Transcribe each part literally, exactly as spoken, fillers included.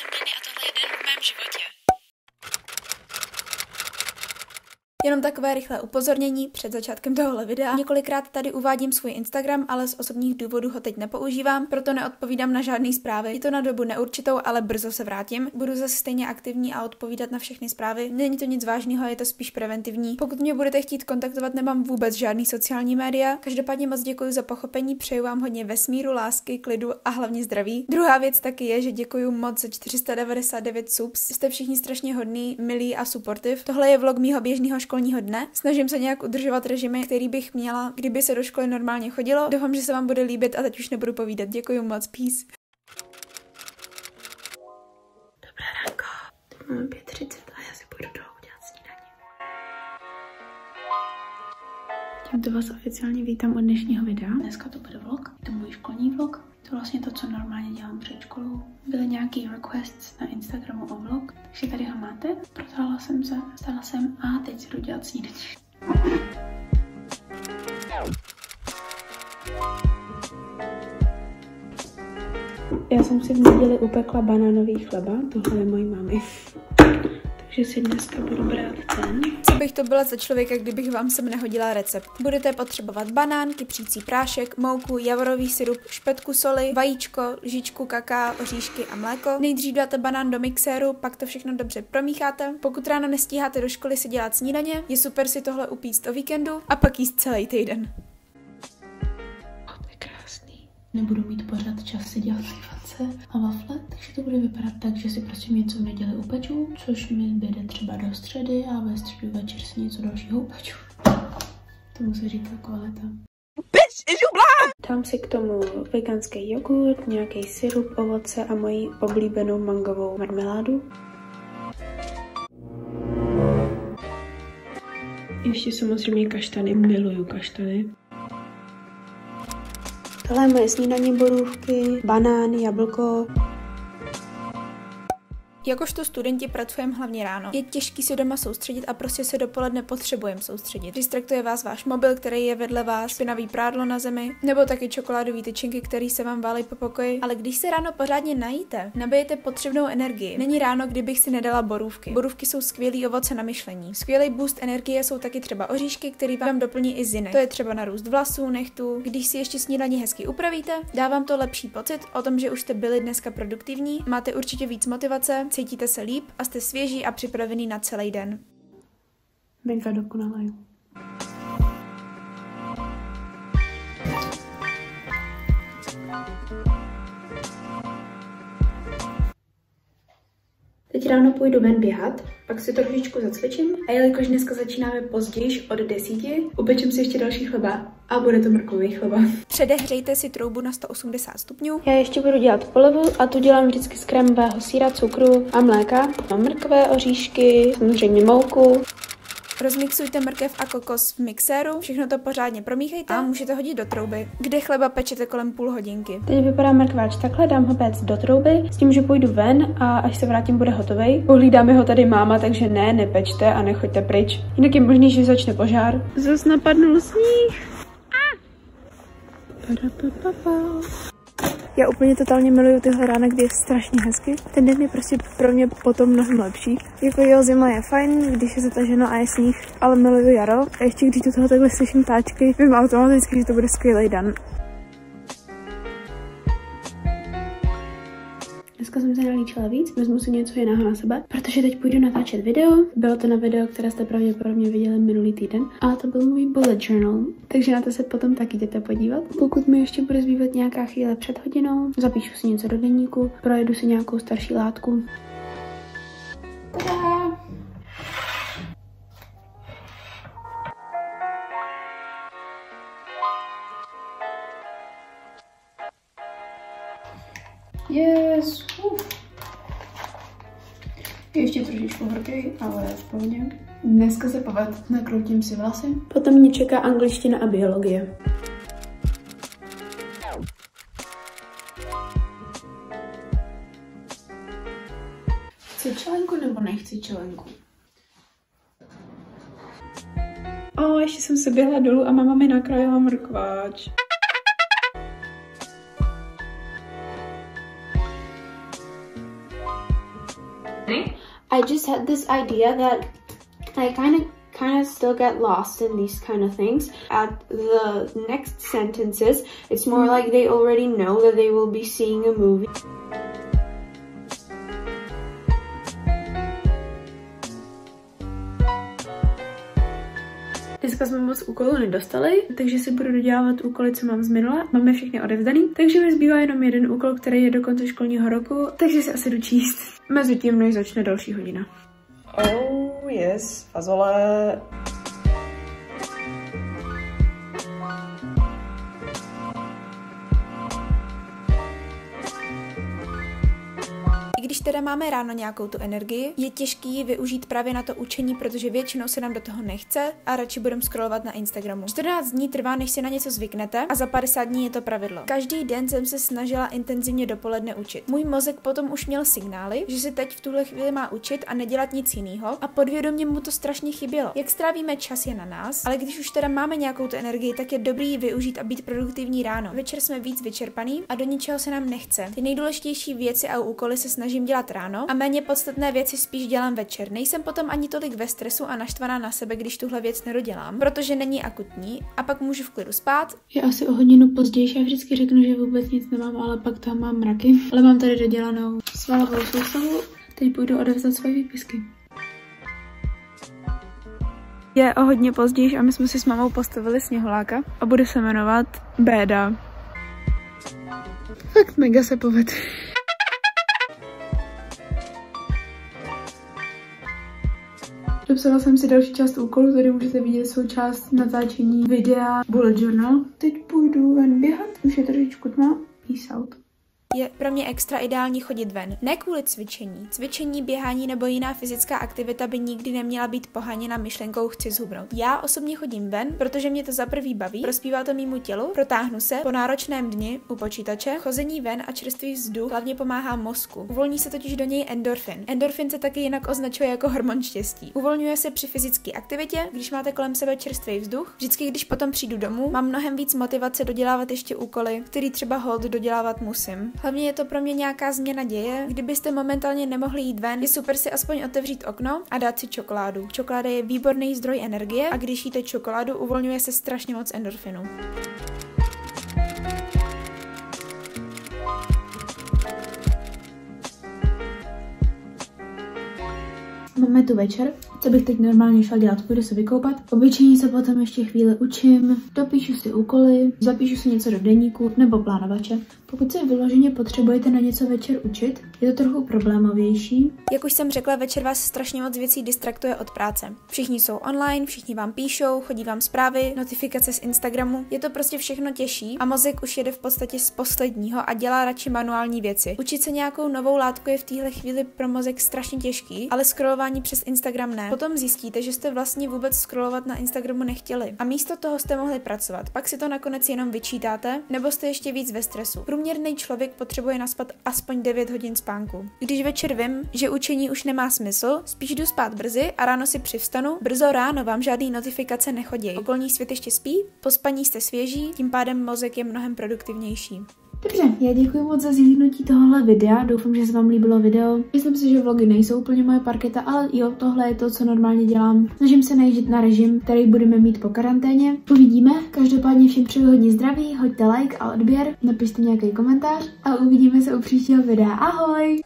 jsem Dany a tohle je den v mém životě. Jenom takové rychlé upozornění před začátkem tohohle videa. Několikrát tady uvádím svůj Instagram, ale z osobních důvodů ho teď nepoužívám, proto neodpovídám na žádné zprávy. Je to na dobu neurčitou, ale brzo se vrátím. Budu zase stejně aktivní a odpovídat na všechny zprávy. Není to nic vážného, je to spíš preventivní. Pokud mě budete chtít kontaktovat, nemám vůbec žádný sociální média. Každopádně moc děkuji za pochopení, přeju vám hodně vesmíru, lásky, klidu a hlavně zdraví. Druhá věc taky je, že děkuji moc za čtyři sta devadesát devět subs. Jste všichni strašně hodní, milí a supportive. Tohle je vlog mýho běžného školního dne. Snažím se nějak udržovat režimy, který bych měla, kdyby se do školy normálně chodilo. Doufám, že se vám bude líbit a teď už nebudu povídat. Děkuji moc, peace. Dobré ránko. Teď máme pět třicet a já si půjdu dolů udělat snídaní. Tímto vás oficiálně vítám od dnešního videa. Dneska to bude vlog, je to můj školní vlog. To je vlastně to, co normálně dělám před školou. Byly nějaký requests na Instagramu o vlog, takže tady ho máte. Protáhla jsem se, stala jsem a teď si jdu dělat snídaní. Já jsem si v neděli upekla banánový chleba, tohle je mojí mámy. Takže si dneska budu brát ten. Co bych to byla za člověka, kdybych vám sem nehodila recept? Budete potřebovat banán, kypřící prášek, mouku, javorový sirup, špetku soli, vajíčko, lžičku kaká, oříšky a mléko. Nejdřív dáte banán do mixéru, pak to všechno dobře promícháte. Pokud ráno nestíháte do školy si dělat snídaně, je super si tohle upíct o víkendu a pak jíst celý týden. To je krásný. Nebudu mít pořád čas si dělat slivance a wafle, takže to bude vypadat tak, že si prostě něco v neděli upeču, což mi jde třeba do středy a ve středu večer si něco dalšího upeču. Tomu se říká kvalita. Dám si k tomu veganský jogurt, nějaký sirup, ovoce a moji oblíbenou mangovou marmeládu. Ještě samozřejmě kaštany, miluju kaštany. Tohle je moje snídaně, borůvky, banán, jablko. Jakožto studenti pracujeme hlavně ráno. Je těžký se doma soustředit a prostě se dopoledne potřebujeme soustředit. Distraktuje vás váš mobil, který je vedle vás, špinavý prádlo na zemi, nebo taky čokoládový tyčinky, který se vám válí po pokoji. Ale když se ráno pořádně najíte, nabijete potřebnou energii. Není ráno, kdybych si nedala borůvky. Borůvky jsou skvělý ovoce na myšlení. Skvělý boost energie jsou taky třeba oříšky, který vám doplní i zinek. To je třeba na růst vlasů, nechtů. Když si ještě snídaní hezky upravíte, dá vám to lepší pocit o tom, že už jste byli dneska produktivní, máte určitě víc motivace, cítíte se líp a jste svěží a připravený na celý den. Mega dokonalé. Teď ráno půjdu ven běhat, pak si trošičku zacvičím a jelikož dneska začínáme později od desíti, upečím si ještě další chleba a bude to mrkový chleba. Předehřejte si troubu na sto osmdesát stupňů. Já ještě budu dělat polevu a tu dělám vždycky z krémového sýra, cukru a mléka. Mám mrkvé oříšky, samozřejmě mouku. Rozmixujte mrkev a kokos v mixéru, všechno to pořádně promíchejte a můžete hodit do trouby, kde chleba pečete kolem půl hodinky. Teď vypadá mrkváč takhle, dám ho péct do trouby, s tím, že půjdu ven a až se vrátím, bude hotovej. Pohlídáme ho tady máma, takže ne, nepečte a nechoďte pryč. Jinak je možný, že začne požár. Zas napadnul sníh. Já úplně totálně miluju tyhle rána, kdy je strašně hezky. Ten den je prostě pro mě potom mnohem lepší. Jako jo, zima je fajn, když je zataženo a je sníh, ale miluju jaro. A ještě když do toho takhle slyším táčky, vím automaticky, že to bude skvělý den. Dneska jsem se nalíčila víc, vezmu si něco jiného na sebe, protože teď půjdu natáčet video. Bylo to na video, které jste pravděpodobně viděli minulý týden, ale to byl můj bullet journal, takže na to se potom taky jděte podívat. Pokud mi ještě bude zbývat nějaká chvíle před hodinou, zapíšu si něco do deníku, projedu si nějakou starší látku. Tada! Yes! Uf. Ještě trošičku horkej, ale v pohodě. Dneska se povedl, nakroutím si vlasy. Potom mě čeká angličtina a biologie. Chci čelenku nebo nechci čelenku? O, ještě jsem se běhla dolů a máma mi nakrájela mrkváč. I just had this idea that I kind of kind of still get lost in these kind of things. At the next sentences, it's more like they already know that they will be seeing a movie. Dneska jsme moc úkolů nedostali, takže si budu dodělávat úkoly, co mám z minula. Máme všechny odevzdaný, takže mi zbývá jenom jeden úkol, který je do konce školního roku, takže si asi jdu číst. Mezitím, než začne další hodina. Oh yes, fazole. I když teda máme ráno nějakou tu energii, je těžký ji využít právě na to učení, protože většinou se nám do toho nechce a radši budeme scrollovat na Instagramu. čtrnáct dní trvá, než si na něco zvyknete a za padesát dní je to pravidlo. Každý den jsem se snažila intenzivně dopoledne učit. Můj mozek potom už měl signály, že si teď v tuhle chvíli má učit a nedělat nic jiného a podvědomě mu to strašně chybělo. Jak strávíme čas je na nás, ale když už teda máme nějakou tu energii, tak je dobrý ji využít a být produktivní ráno. Večer jsme víc vyčerpaný a do ničeho se nám nechce. Ty nejdůležitější věci a úkoly se snažím dělat ráno a méně podstatné věci spíš dělám večer. Nejsem potom ani tolik ve stresu a naštvaná na sebe, když tuhle věc nedodělám, protože není akutní a pak můžu v klidu spát. Je asi o hodinu později, já vždycky řeknu, že vůbec nic nemám, ale pak tam mám mraky. Ale mám tady dodělanou svalovou soustavu, teď půjdu odevzdat svoje výpisky. Je o hodně později a my jsme si s mamou postavili sněhuláka a bude se jmenovat Béda. Fakt mega se poved. Dopsala jsem si další část úkolu, tady můžete vidět svou část natáčení videa Bullet Journal. Teď půjdu ven běhat, už je trošičku tma. Peace out. Je pro mě extra ideální chodit ven. Ne kvůli cvičení. Cvičení, běhání nebo jiná fyzická aktivita by nikdy neměla být poháněna myšlenkou chci zhubnout. Já osobně chodím ven, protože mě to za prvý baví, prospívá to mému tělu, protáhnu se po náročném dni u počítače. Chození ven a čerstvý vzduch hlavně pomáhá mozku. Uvolní se totiž do něj endorfin. Endorfin se taky jinak označuje jako hormon štěstí. Uvolňuje se při fyzické aktivitě, když máte kolem sebe čerstvý vzduch. Vždycky, když potom přijdu domů, mám mnohem víc motivace dodělávat ještě úkoly, který třeba hold dodělávat musím. Hlavně je to pro mě nějaká změna děje. Kdybyste momentálně nemohli jít ven, je super si aspoň otevřít okno a dát si čokoládu. Čokoláda je výborný zdroj energie a když jíte čokoládu, uvolňuje se strašně moc endorfinu. Máme tu večer, co bych teď normálně šla dělat, půjdu se vykoupat. Obyčejně se potom ještě chvíli učím, dopíšu si úkoly, zapíšu si něco do deníku nebo plánovače. Pokud se vyloženě potřebujete na něco večer učit, je to trochu problémovější. Jak už jsem řekla, večer vás strašně moc věcí distraktuje od práce. Všichni jsou online, všichni vám píšou, chodí vám zprávy, notifikace z Instagramu. Je to prostě všechno těžší a mozek už jede v podstatě z posledního a dělá radši manuální věci. Učit se nějakou novou látku je v téhle chvíli pro mozek strašně těžký, ale scrollování přes Instagram ne. Potom zjistíte, že jste vlastně vůbec scrollovat na Instagramu nechtěli a místo toho jste mohli pracovat. Pak si to nakonec jenom vyčítáte, nebo jste ještě víc ve stresu. Průměrný člověk potřebuje naspat aspoň devět hodin spánku. Když večer vím, že učení už nemá smysl, spíš jdu spát brzy a ráno si přivstanu. Brzo ráno vám žádný notifikace nechodí. Okolní svět ještě spí, po spaní jste svěží, tím pádem mozek je mnohem produktivnější. Dobře, já děkuji moc za zhlídnutí tohohle videa, doufám, že se vám líbilo video. Myslím si, že vlogy nejsou úplně moje parketa, ale jo, tohle je to, co normálně dělám. Snažím se najíždět na režim, který budeme mít po karanténě. Uvidíme, každopádně všem přeju hodně zdraví, hoďte like a odběr, napište nějaký komentář a uvidíme se u příštího videa. Ahoj!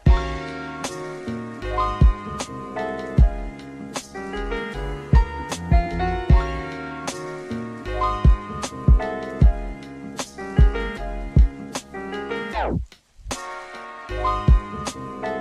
Wow.